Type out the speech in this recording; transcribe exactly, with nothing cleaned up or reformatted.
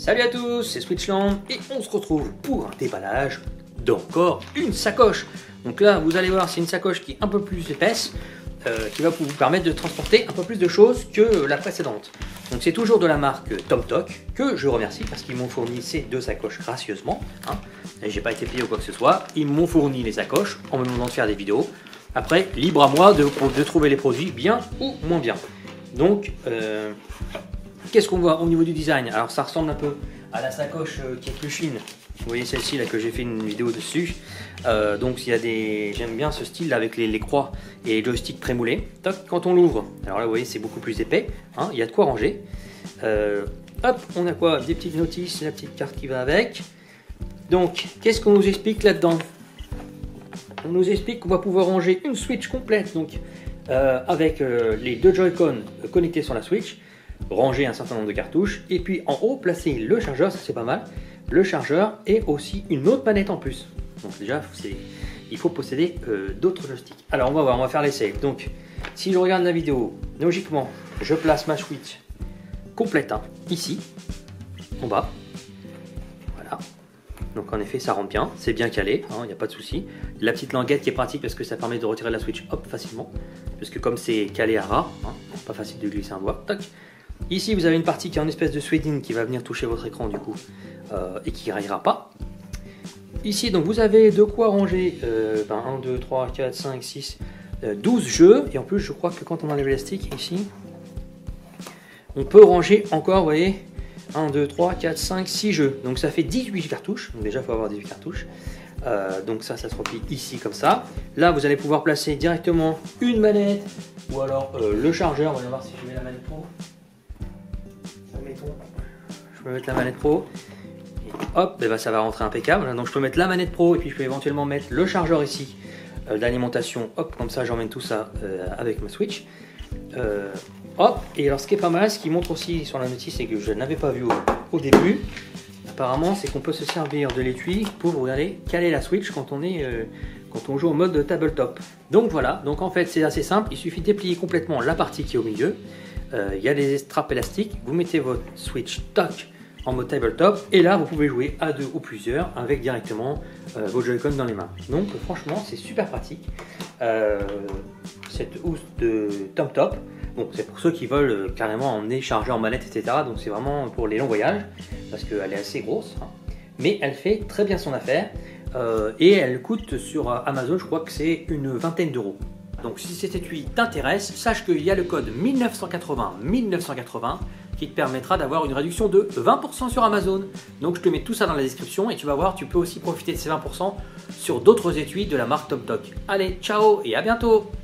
Salut à tous, c'est Switchland et on se retrouve pour un déballage d'encore une sacoche. Donc là, vous allez voir, c'est une sacoche qui est un peu plus épaisse, euh, qui va vous permettre de transporter un peu plus de choses que la précédente. Donc c'est toujours de la marque TomTok, que je remercie parce qu'ils m'ont fourni ces deux sacoches gracieusement. Hein. J'ai pas été payé ou quoi que ce soit, ils m'ont fourni les sacoches en me demandant de faire des vidéos. Après, libre à moi de, de trouver les produits bien ou moins bien. Donc, euh, qu'est-ce qu'on voit au niveau du design? Alors ça ressemble un peu à la sacoche qui est plus fine. Vous voyez celle-ci là que j'ai fait une vidéo dessus. Euh, donc il y a des, j'aime bien ce style là avec les, les croix et les joysticks prémoulés. Toc, quand on l'ouvre, alors là vous voyez c'est beaucoup plus épais. Hein, il y a de quoi ranger. Euh, hop, on a quoi? Des petites notices, la petite carte qui va avec. Donc qu'est-ce qu'on nous explique là-dedans? On nous explique qu'on va pouvoir ranger une Switch complète donc euh, avec euh, les deux Joy-Con connectés sur la Switch. Ranger un certain nombre de cartouches et puis en haut placer le chargeur, ça c'est pas mal, le chargeur et aussi une autre manette en plus. Donc déjà il faut posséder euh, d'autres joysticks. Alors on va voir, on va faire l'essai. Donc si je regarde la vidéo, logiquement je place ma Switch complète hein, ici en bas. Voilà, donc en effet ça rentre bien, c'est bien calé, il hein, n'y a pas de souci. La petite languette qui est pratique parce que ça permet de retirer la Switch hop facilement, parce que comme c'est calé à ras, hein, pas facile de glisser un doigt. Toc. Ici vous avez une partie qui est en espèce de threading qui va venir toucher votre écran du coup euh, et qui rayera pas. Ici donc vous avez de quoi ranger euh, ben, un, deux, trois, quatre, cinq, six, euh, douze jeux. Et en plus je crois que quand on enlève l'élastique ici, on peut ranger encore, vous voyez, un, deux, trois, quatre, cinq, six jeux. Donc ça fait dix-huit cartouches, donc déjà il faut avoir dix-huit cartouches. Euh, donc ça, ça se replie ici comme ça. Là vous allez pouvoir placer directement une manette ou alors euh, le chargeur. On va voir si je mets la manette pro. Je peux mettre la manette pro et hop, et ben ça va rentrer impeccable. Donc je peux mettre la manette pro et puis je peux éventuellement mettre le chargeur ici euh, d'alimentation. Hop, comme ça j'emmène tout ça euh, avec ma Switch. Euh, hop, et alors ce qui est pas mal, ce qui montre aussi sur la notice et que je n'avais pas vu au, au début, apparemment, c'est qu'on peut se servir de l'étui pour regarder caler la Switch quand on est euh, quand on joue en mode tabletop. Donc voilà, donc en fait c'est assez simple, il suffit de déplier complètement la partie qui est au milieu. Il euh, y a des straps élastiques, vous mettez votre Switch toc en mode tabletop et là vous pouvez jouer à deux ou plusieurs avec directement euh, vos Joy-Con dans les mains. Donc franchement c'est super pratique. Euh, cette housse de TomTok, bon, c'est pour ceux qui veulent euh, carrément emmener charger en manette, et cetera. Donc c'est vraiment pour les longs voyages parce qu'elle est assez grosse, hein. Mais elle fait très bien son affaire euh, et elle coûte sur Amazon, je crois que c'est une vingtaine d'euros. Donc si cet étui t'intéresse, sache qu'il y a le code mille neuf cent quatre-vingts mille neuf cent quatre-vingts qui te permettra d'avoir une réduction de vingt pour cent sur Amazon. Donc je te mets tout ça dans la description et tu vas voir, tu peux aussi profiter de ces vingt pour cent sur d'autres étuis de la marque TomTok. Allez, ciao et à bientôt!